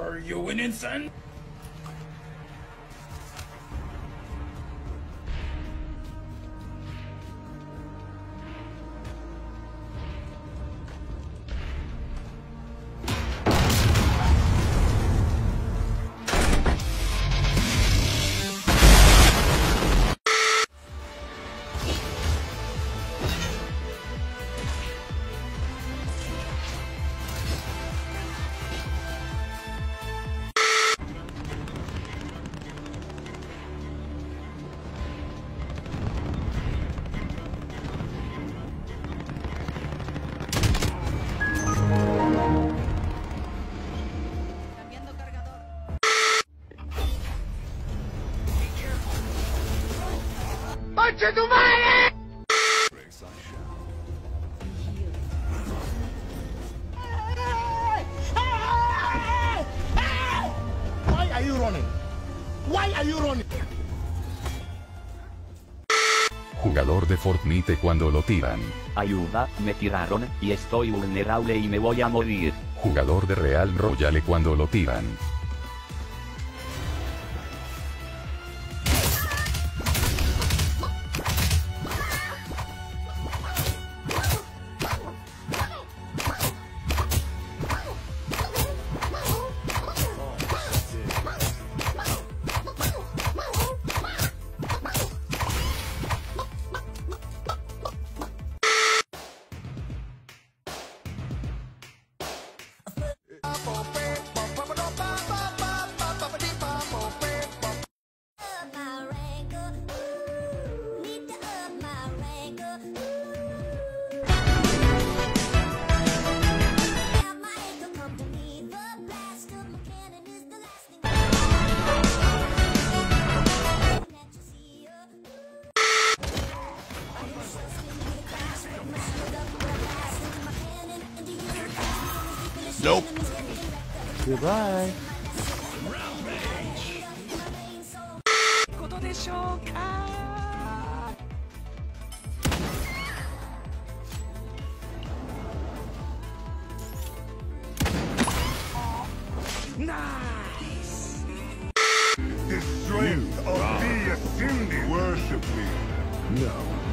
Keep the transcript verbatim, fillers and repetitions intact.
Are you winning, son? ¡Concha tu madre! Why are you running? Why are you running? Jugador de Fortnite cuando lo tiran. Ayuda, me tiraron, y estoy vulnerable y me voy a morir. Jugador de Real Royale cuando lo tiran. Nope. Goodbye. Nice. The strength of the ascended. Worship me. No.